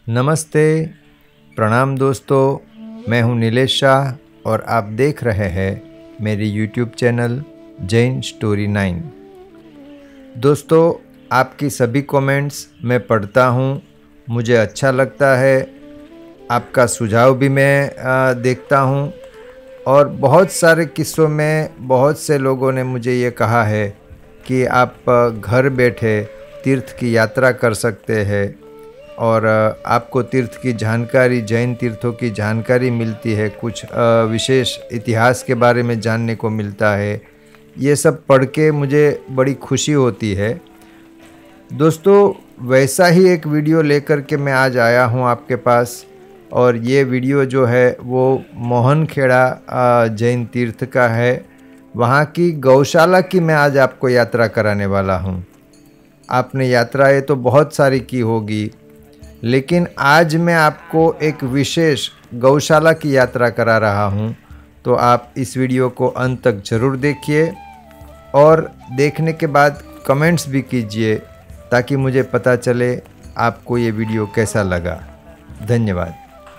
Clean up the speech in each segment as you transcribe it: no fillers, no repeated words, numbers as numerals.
नमस्ते, प्रणाम दोस्तों। मैं हूं नीलेश शाह और आप देख रहे हैं मेरी यूट्यूब चैनल जैन स्टोरी 9। दोस्तों, आपकी सभी कमेंट्स मैं पढ़ता हूं, मुझे अच्छा लगता है। आपका सुझाव भी मैं देखता हूं और बहुत सारे किस्सों में बहुत से लोगों ने मुझे ये कहा है कि आप घर बैठे तीर्थ की यात्रा कर सकते हैं और आपको तीर्थ की जानकारी, जैन तीर्थों की जानकारी मिलती है, कुछ विशेष इतिहास के बारे में जानने को मिलता है। ये सब पढ़ के मुझे बड़ी खुशी होती है। दोस्तों, वैसा ही एक वीडियो लेकर के मैं आज आया हूँ आपके पास, और ये वीडियो जो है वो मोहनखेड़ा जैन तीर्थ का है। वहाँ की गौशाला की मैं आज आपको यात्रा कराने वाला हूँ। आपने यात्राएं तो बहुत सारी की होगी, लेकिन आज मैं आपको एक विशेष गौशाला की यात्रा करा रहा हूं। तो आप इस वीडियो को अंत तक ज़रूर देखिए और देखने के बाद कमेंट्स भी कीजिए ताकि मुझे पता चले आपको ये वीडियो कैसा लगा। धन्यवाद।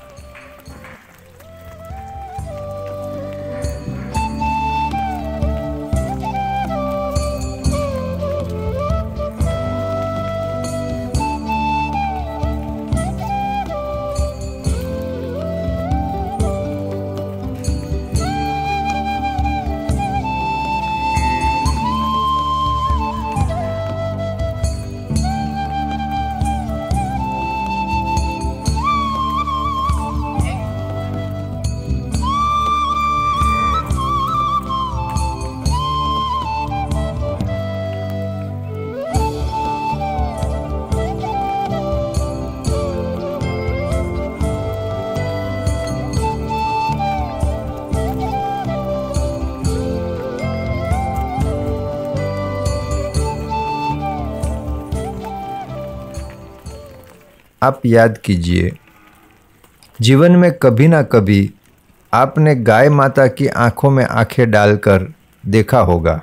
आप याद कीजिए, जीवन में कभी ना कभी आपने गाय माता की आंखों में आंखें डालकर देखा होगा।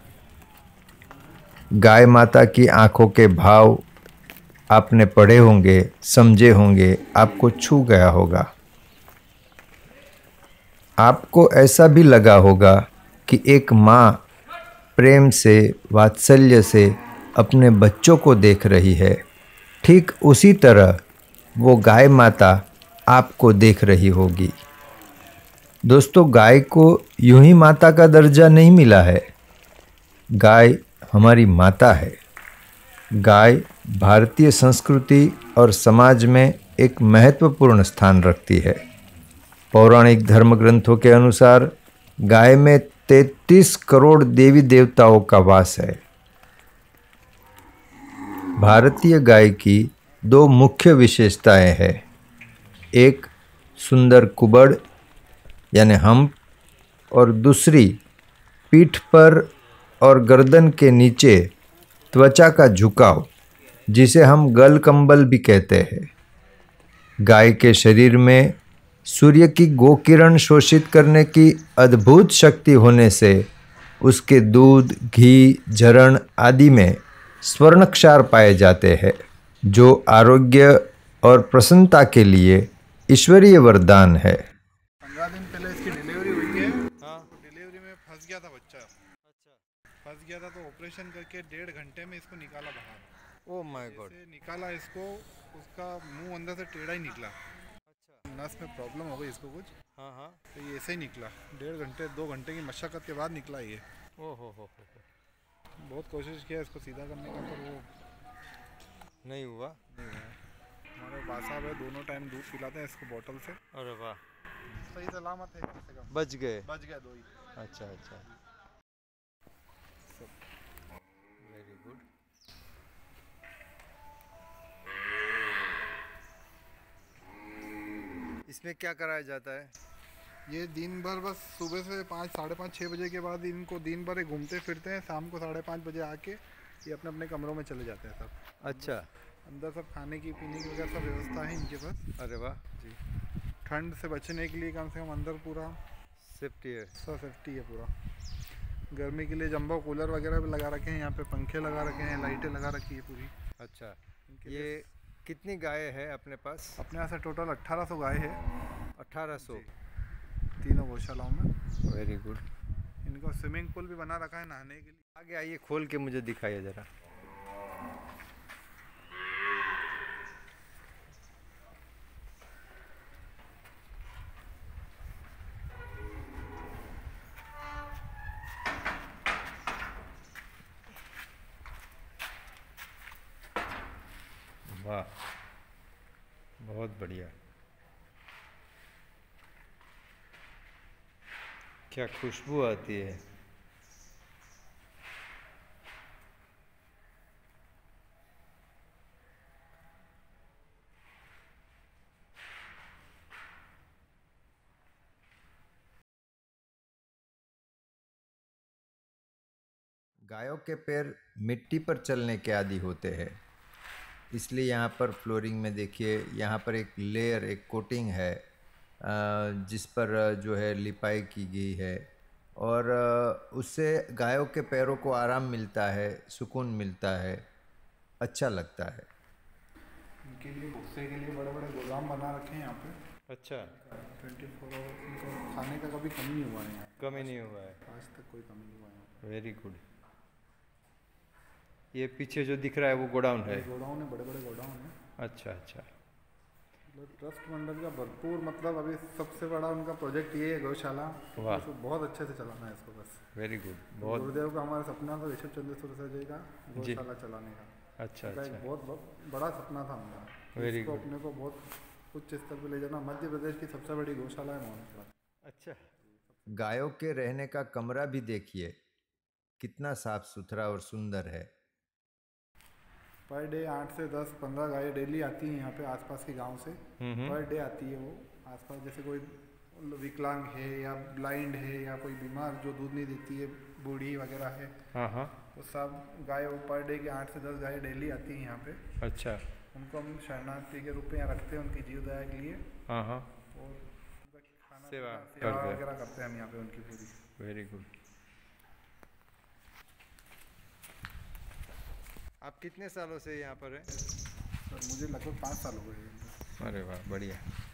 गाय माता की आंखों के भाव आपने पढ़े होंगे, समझे होंगे, आपको छू गया होगा। आपको ऐसा भी लगा होगा कि एक माँ प्रेम से, वात्सल्य से अपने बच्चों को देख रही है। ठीक उसी तरह वो गाय माता आपको देख रही होगी। दोस्तों, गाय को यूं ही माता का दर्जा नहीं मिला है। गाय हमारी माता है। गाय भारतीय संस्कृति और समाज में एक महत्वपूर्ण स्थान रखती है। पौराणिक धर्म ग्रंथों के अनुसार गाय में 33 करोड़ देवी देवताओं का वास है। भारतीय गाय की दो मुख्य विशेषताएं हैं। एक सुंदर कुबड़ यानी हम्प, और दूसरी पीठ पर और गर्दन के नीचे त्वचा का झुकाव, जिसे हम गलकंबल भी कहते हैं। गाय के शरीर में सूर्य की गोकिरण शोषित करने की अद्भुत शक्ति होने से उसके दूध, घी, झरण आदि में स्वर्णक्षार पाए जाते हैं, जो आरोग्य और प्रसन्नता के लिए ईश्वरीय वरदान है। 15 दिन पहले इसकी डिलीवरी हुई है। हाँ, तो डिलीवरी में फंस गया था बच्चा। अच्छा, फंस गया था तो ऑपरेशन करके 1.5 घंटे में इसको निकाला बाहर। Oh my god. निकाला इसको, उसका मुंह अंदर से टेढ़ा ही निकला। अच्छा, नस में प्रॉब्लम हो गई इसको कुछ। हाँ हाँ, तो ये ऐसे ही निकला। 1.5 घंटे 2 घंटे की मशक्कत के बाद निकला ये। ओहो हो। बहुत कोशिश किया इसको सीधा करने का, पर वो नहीं हुआ। हमारे बा साहब है, दोनों टाइम दूध पिलाते हैं इसको बोतल से। अरे वाह, सही सलामत है, कम से कम बच गए दो ही। अच्छा, वेरी गुड। इसमें क्या कराया जाता है? ये दिन भर बस सुबह से 5, साढ़े 5, 6 बजे के बाद इनको दिन भर घूमते फिरते हैं। शाम को 5:30 बजे आके ये अपने अपने कमरों में चले जाते हैं सब। अच्छा, अंदर सब खाने की, पीने की वगैरह सब व्यवस्था है इनके पास। अरे वाह जी, ठंड से बचने के लिए कम से कम अंदर पूरा सेफ्टी है। सब सेफ्टी है पूरा। गर्मी के लिए जंबो कूलर वगैरह भी लगा रखे हैं यहाँ पे, पंखे लगा रखे हैं, लाइटें लगा रखी है पूरी। अच्छा, ये कितनी गाय है अपने पास? अपने यहाँ से टोटल 1800 गाय है। 1800 तीनों गौशालाओं में। Very good. इनको स्विमिंग पूल भी बना रखा है नहाने के लिए। आगे आइए, खोल के मुझे दिखाइए ज़रा। वाह, बहुत बढ़िया। क्या खुशबू आती है। गायों के पैर मिट्टी पर चलने के आदी होते हैं, इसलिए यहाँ पर फ्लोरिंग में देखिए, यहाँ पर एक लेयर, एक कोटिंग है जिस पर जो है लिपाई की गई है, और उससे गायों के पैरों को आराम मिलता है, सुकून मिलता है, अच्छा लगता है। इनके लिए भूसे के लिए बड़े बड़े गोदाम बना रखे हैं यहाँ पे। अच्छा। 24 आवर्स इनको खाने का कभी कमी नहीं हुआ है यहाँ। कमी नहीं हुआ है आज तक कोई कमी नहीं हुआ है। Very good. ये पीछे जो दिख रहा है वो गोडाउन है? गोडाउन है, बड़े बड़े गोडाउन है। अच्छा अच्छा। ट्रस्ट मंडल का भरपूर, मतलब अभी सबसे बड़ा उनका प्रोजेक्ट ये है गौशाला। वाह, तो बहुत अच्छे से चलाना है इसको बस। Very good. बहुत गुरुदेव का हमारा सपना था ऋषभ चंद्र सूरसरजय का गौशाला चलाने का। अच्छा अच्छा। एक बहुत बड़ा सपना था हमारा। वेरी इसको गुड। अपने को बहुत उच्च स्तर पर ले जाना। मध्य प्रदेश की सबसे बड़ी गौशाला है मोहनपुरा। अच्छा। गायों के रहने का कमरा भी देखिए, कितना साफ सुथरा और सुंदर है। पर डे 8 से 10 15 गायें डेली आती हैं यहाँ पे आसपास के गांव से। पर डे आती है वो आसपास। जैसे कोई विकलांग है या ब्लाइंड है या कोई बीमार जो दूध नहीं देती है, बूढ़ी वगैरह है, वो सब गाय पर डे के 8 से 10 गायें डेली आती हैं यहाँ पे। अच्छा। उनको हम शरणार्थी के रूप में यहाँ रखते हैं उनकी जीवदया के लिए। और खाना सेवा वगैरह करते हैं हम यहाँ पे उनकी पूरी। Very good. आप कितने सालों से यहाँ पर हैं? सर मुझे लगभग 5 साल हो गए। अरे वाह, बढ़िया।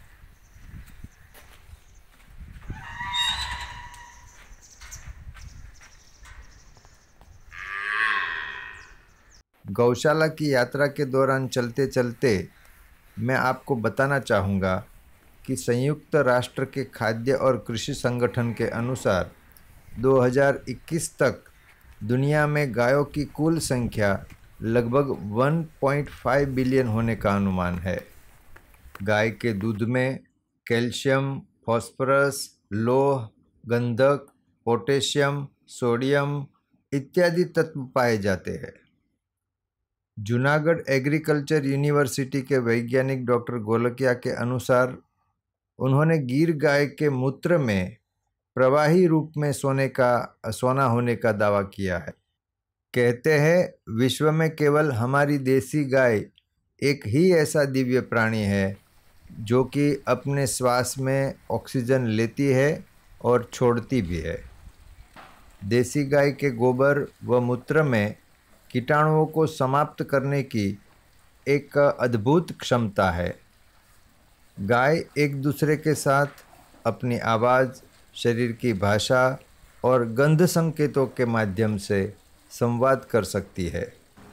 गौशाला की यात्रा के दौरान चलते चलते मैं आपको बताना चाहूँगा कि संयुक्त राष्ट्र के खाद्य और कृषि संगठन के अनुसार 2021 तक दुनिया में गायों की कुल संख्या लगभग 1.5 बिलियन होने का अनुमान है। गाय के दूध में कैल्शियम, फास्फोरस, लोह, गंधक, पोटेशियम, सोडियम इत्यादि तत्व पाए जाते हैं। जूनागढ़ एग्रीकल्चर यूनिवर्सिटी के वैज्ञानिक डॉक्टर गोलकिया के अनुसार उन्होंने गिर गाय के मूत्र में प्रवाही रूप में सोना होने का दावा किया है। कहते हैं विश्व में केवल हमारी देसी गाय एक ही ऐसा दिव्य प्राणी है जो कि अपने श्वास में ऑक्सीजन लेती है और छोड़ती भी है। देसी गाय के गोबर व मूत्र में कीटाणुओं को समाप्त करने की एक अद्भुत क्षमता है। गाय एक दूसरे के साथ अपनी आवाज़, शरीर की भाषा और गंध संकेतों के माध्यम से संवाद कर सकती है।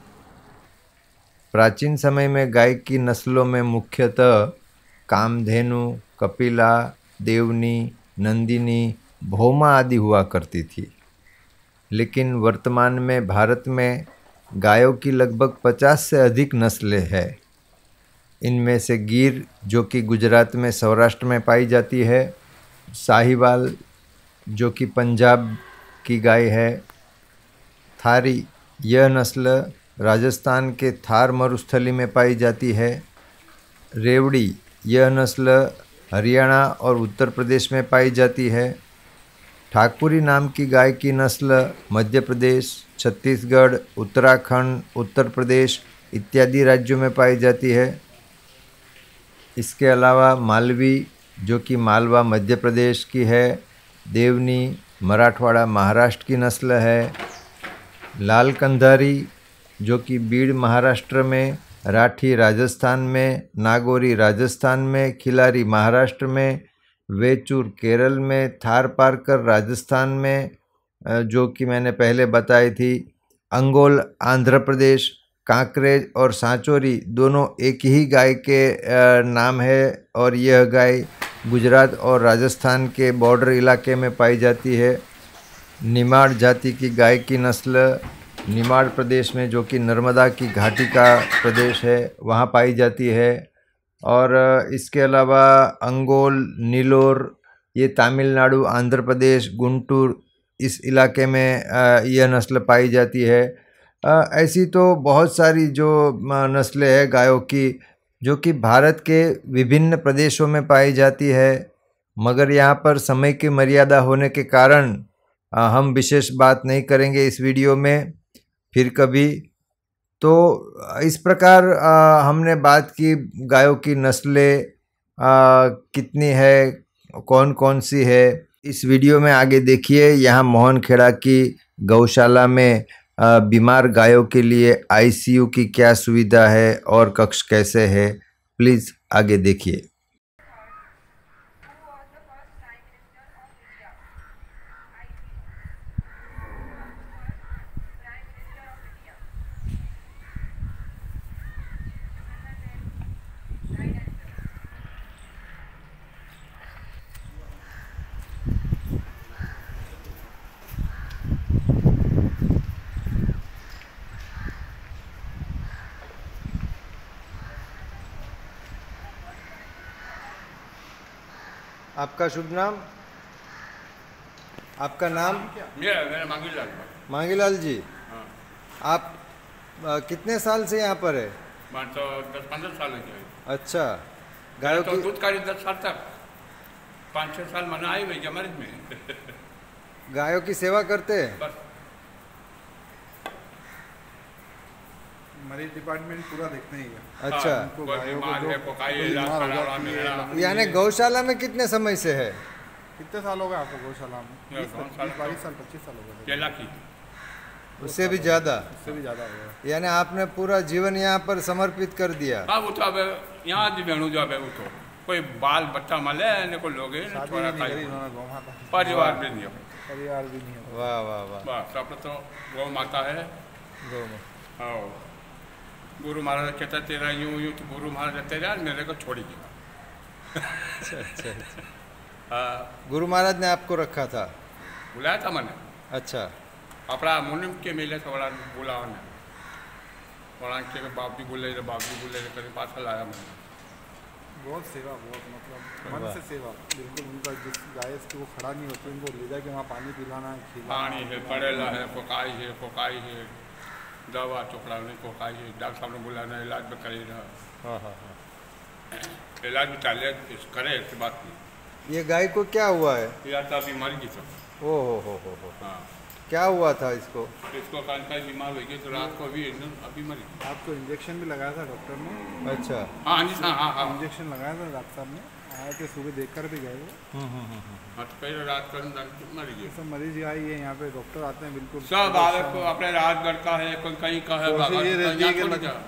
प्राचीन समय में गाय की नस्लों में मुख्यतः कामधेनु, कपिला, देवनी, नंदिनी, भौमा आदि हुआ करती थी, लेकिन वर्तमान में भारत में गायों की लगभग 50 से अधिक नस्लें हैं। इनमें से गिर, जो कि गुजरात में सौराष्ट्र में पाई जाती है, साहिवाल जो कि पंजाब की गाय है, थारी यह नस्ल राजस्थान के थार मरुस्थली में पाई जाती है, रेवड़ी यह नस्ल हरियाणा और उत्तर प्रदेश में पाई जाती है, ठाकुरी नाम की गाय की नस्ल मध्य प्रदेश, छत्तीसगढ़, उत्तराखंड, उत्तर प्रदेश इत्यादि राज्यों में पाई जाती है। इसके अलावा मालवी जो कि मालवा मध्य प्रदेश की है, देवनी मराठवाड़ा महाराष्ट्र की नस्ल है, लाल कंधारी जो कि बीड़ महाराष्ट्र में राठी राजस्थान में, नागौरी राजस्थान में, खिलारी महाराष्ट्र में, वेचूर केरल में, थारपारकर राजस्थान में जो कि मैंने पहले बताई थी, अंगोल आंध्र प्रदेश, कांकरेज और सांचोरी दोनों एक ही गाय के नाम है और यह गाय गुजरात और राजस्थान के बॉर्डर इलाके में पाई जाती है। निमाड़ जाति की गाय की नस्ल निमाड़ प्रदेश में, जो कि नर्मदा की घाटी का प्रदेश है, वहाँ पाई जाती है। और इसके अलावा अंगोल, नीलोर, ये तमिलनाडु, आंध्र प्रदेश, गुंटूर इस इलाके में यह नस्ल पाई जाती है। ऐसी तो बहुत सारी जो नस्लें हैं गायों की, जो कि भारत के विभिन्न प्रदेशों में पाई जाती है, मगर यहाँ पर समय की मर्यादा होने के कारण हम विशेष बात नहीं करेंगे इस वीडियो में, फिर कभी। तो इस प्रकार हमने बात की गायों की नस्लें कितनी है, कौन कौन सी है। इस वीडियो में आगे देखिए, यहाँ मोहनखेड़ा की गौशाला में बीमार गायों के लिए आईसीयू की क्या सुविधा है और कक्ष कैसे है, प्लीज़ आगे देखिए। आपका शुभ नाम, आपका नाम? मेरा मांगीलाल। मांगीलाल जी। हाँ। आप कितने साल से यहाँ पर है? मैं तो 10-15 साल हो गए। अच्छा। गायों की दूध काटी 10 साल तक, 5-6 साल मना आई भैया मरीज में। गायों की सेवा करते हैं बस। मरीज डिपार्टमेंट पूरा देखते ही है। अच्छा। यानी गौशाला में कितने समय से है? कितने साल हो गए आपको गौशाला में? 22 साल 25 साल हो गए। केला की उससे भी ज़्यादा? उससे भी ज़्यादा हो गया। यानी आपने पूरा जीवन यहाँ पर समर्पित कर दिया? हाँ, वो तो अब यहाँ बेणु जो है वो तो कोई बाल बच्चा मले ने को लोग परिवार भी नहीं हो, परिवार भी नहीं हो। वाह वाह वाह। बस अब तो गौ माता है। गौ। हाँ, गुरु महाराज कहता तेरा यूं यूं, तो गुरु महाराज तेरा मेरे को छोड़ी गया। अच्छा अच्छा अच्छा। हाँ, गुरु महाराज ने आपको रखा था? बुलाया था मैंने। अच्छा। अपना मुनिम के मेले से बड़ा बोला उन्हें, बड़ा के बाप भी बोले कहीं पास लाया मैंने। बहुत सेवा, बहुत मतलब मन से सेवा बिल्कुल। उनका जिस गाय की वो खड़ा नहीं होती, उनको ले जाके वहाँ पानी पिलाना है, पानी है, पड़ेला है, कोकाई है, दवा चोकड़ा नहीं कोकाई है, डॉक्टर साहब ने बुलाना, इलाज भी करेगा। हाँ हाँ हाँ। इलाज भी चाले करे ऐसी बात नहीं। ये गाय को क्या हुआ है? इलाज तो अभी मर गई सब। ओ हो। हाँ, क्या हुआ था इसको? इसको कान बीमार हो गई तो रात को अभी मरी। आपको इंजेक्शन भी लगाया था डॉक्टर ने? अच्छा। हाँ जी, हाँ इंजेक्शन लगाया था डॉक्टर साहब ने, आए थे सुबह देख कर भी गए वो। हाँ, तो पहले रात को मरी गई। सब मरीज आई है यहाँ पे, डॉक्टर आते हैं बिल्कुल सब अपने राजगढ़ का है, कोई कहीं का है। ये रहती है कि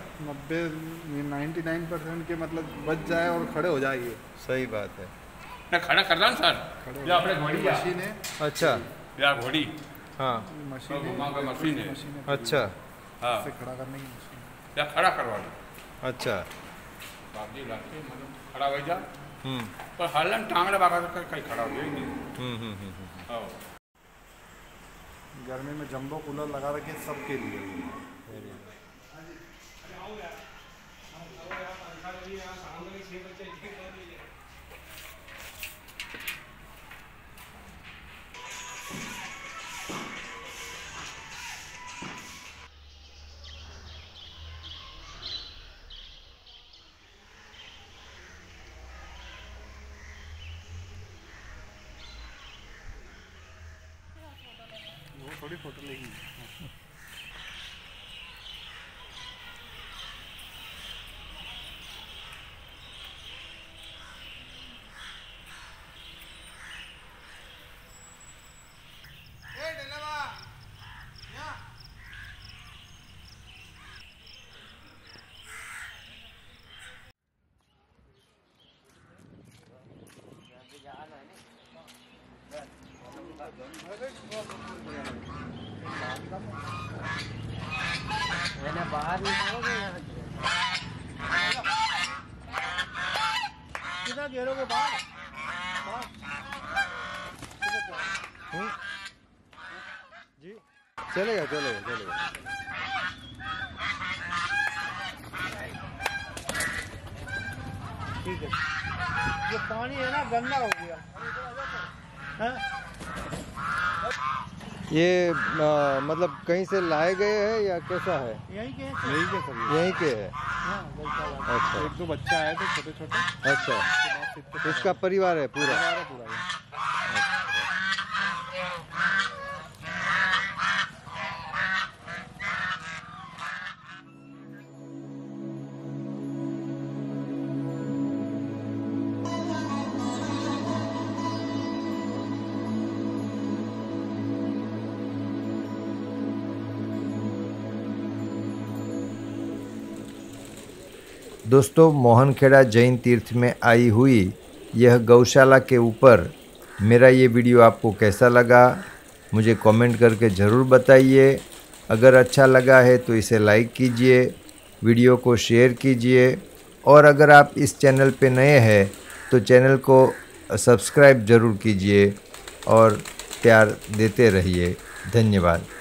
99% के मतलब बच जाए और खड़े हो जाएंगे। सही बात है। मैं खड़ा कर रहा हूँ सर, या अपने घोड़ी मशीन है। अच्छा। या घोड़ी, हाँ मशीन है। अच्छा। हाँ, से खड़ा करने की मशीन। या खड़ा करवा लो। अच्छा। बाबी लाके मतलब खड़ा हो जा, पर हालन टांगड़ा बागा कर कहीं खड़ा हो गया ही नहीं। हाँ, गर्मी में जंबो कूलर लगा रखे सबके लिए। थोड़ी फोटो लेगी। बाहर निकालोगे कितना घेरोगे बाहर? जी चलेगा चलेगा चलेगा। ठीक है, ये पानी है ना गंदा हो गया। ये मतलब कहीं से लाए गए हैं या कैसा है? यही के यहीं के है। अच्छा, एक दो बच्चा आए थे छोटे छोटे। अच्छा, इसका परिवार है पूरा? दोस्तों, मोहनखेड़ा जैन तीर्थ में आई हुई यह गौशाला के ऊपर मेरा ये वीडियो आपको कैसा लगा मुझे कमेंट करके ज़रूर बताइए। अगर अच्छा लगा है तो इसे लाइक कीजिए, वीडियो को शेयर कीजिए और अगर आप इस चैनल पे नए हैं तो चैनल को सब्सक्राइब ज़रूर कीजिए और प्यार देते रहिए। धन्यवाद।